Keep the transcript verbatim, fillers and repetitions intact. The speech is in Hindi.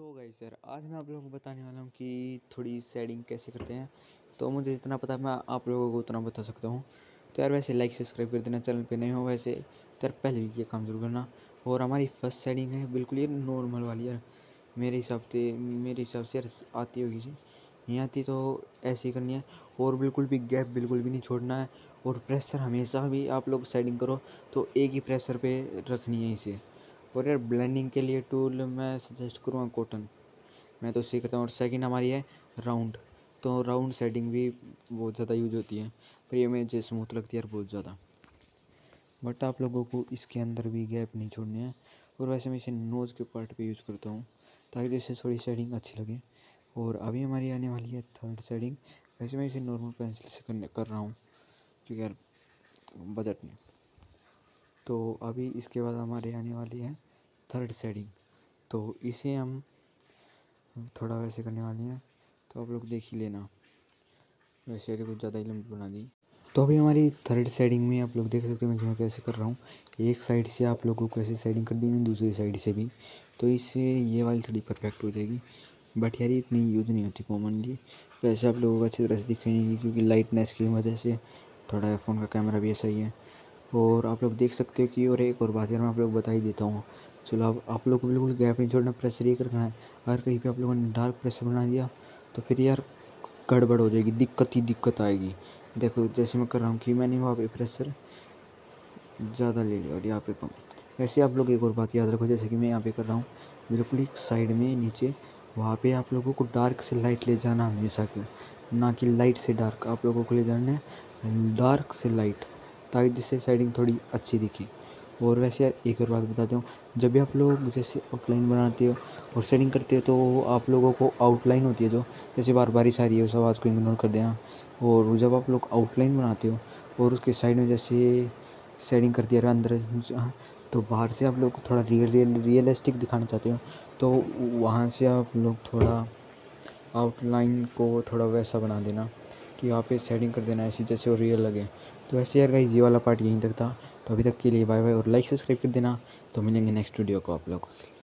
सो गाइस सर आज मैं आप लोगों को बताने वाला हूँ कि थोड़ी शेडिंग कैसे करते हैं। तो मुझे जितना पता है मैं आप लोगों को उतना बता सकता हूँ। तो यार वैसे लाइक सब्सक्राइब कर देना, चैनल पे नए हो वैसे तो यार पहले भी ये काम जरूर करना। और हमारी फर्स्ट शेडिंग है बिल्कुल ये नॉर्मल वाली यार, मेरे हिसाब से मेरे हिसाब से यार आती होगी जी, नहीं आती तो ऐसे ही करनी है। और बिल्कुल भी गैप बिल्कुल भी नहीं छोड़ना है। और प्रेशर हमेशा भी आप लोग शेडिंग करो तो एक ही प्रेशर पे रखनी है इसे। और यार ब्लेंडिंग के लिए टूल मैं सजेस्ट करूँगा कॉटन, मैं तो उससे करता हूँ। और सेकंड हमारी है राउंड, तो राउंड सेटिंग भी बहुत ज़्यादा यूज होती है, पर ये मुझे स्मूथ लगती है यार बहुत ज़्यादा। बट आप लोगों को इसके अंदर भी गैप नहीं छोड़ने हैं। और वैसे मैं इसे नोज़ के पार्ट पे यूज़ करता हूँ ताकि जैसे थोड़ी शेडिंग अच्छी लगे। और अभी हमारी आने वाली है थर्ड शेडिंग। वैसे मैं इसे नॉर्मल पेंसिल से करने कर रहा हूँ क्योंकि यार बजट नहीं। तो अभी इसके बाद हमारे आने वाली है थर्ड शेडिंग, तो इसे हम थोड़ा वैसे करने वाले हैं, तो आप लोग देख ही लेना। वैसे कुछ ज़्यादा ही लंबी बना दी। तो अभी हमारी थर्ड शेडिंग में आप लोग देख सकते हो मैं कैसे कर रहा हूँ। एक साइड से आप लोगों को ऐसे शेडिंग कर दी मैंने, दूसरी साइड से भी, तो इससे ये वाली थोड़ी परफेक्ट हो जाएगी। बट यार इतनी यूज़ नहीं होती कॉमनली, वैसे आप लोगों को अच्छी तरह से दिखेगी क्योंकि लाइटनेस की वजह से थोड़ा फ़ोन का कैमरा भी ऐसा ही है। और आप लोग देख सकते हो कि और एक और बात यार मैं आप लोग बता ही देता हूँ। चलो अब आप लोग को बिल्कुल गैप नहीं छोड़ना, प्रेशर ही करना है। अगर कहीं पे आप लोगों ने डार्क प्रेशर बना दिया तो फिर यार गड़बड़ हो जाएगी, दिक्कत ही दिक्कत आएगी। देखो जैसे मैं कर रहा हूँ कि मैंने वहाँ पे प्रेशर ज़्यादा ले लिया और यहाँ पे कम। वैसे आप लोग एक और बात याद रखो, जैसे कि मैं यहाँ पे कर रहा हूँ बिल्कुल एक साइड में नीचे, वहाँ पे आप लोगों को डार्क से लाइट ले जाना हमेशा के, ना कि लाइट से डार्क। आप लोगों को ले जाना है डार्क से लाइट, ताकि जिससे शेडिंग थोड़ी अच्छी दिखे। और वैसे यार एक और बात बताता हूँ, जब भी आप लोग जैसे आउटलाइन बनाते हो और शेडिंग करते हो तो आप लोगों को आउटलाइन होती है जो, जैसे बार बारिश आ रही है उस आवाज़ को इग्नोर कर देना। और जब आप लोग आउटलाइन बनाते हो और उसके साइड में जैसे शेडिंग कर दिया अंदर, तो बाहर से आप लोग थोड़ा रियल रियल रियलिस्टिक दिखाना चाहते हो तो वहाँ से आप लोग थोड़ा आउटलाइन को थोड़ा वैसा बना देना कि वहाँ पे शेडिंग कर देना ऐसी जैसे वो रियल लगे। तो वैसे यार गाइस ये वाला पार्ट यहीं तक था। तो अभी तक के लिए बाय बाय और लाइक सब्सक्राइब कर देना। तो मिलेंगे नेक्स्ट वीडियो को आप लोग।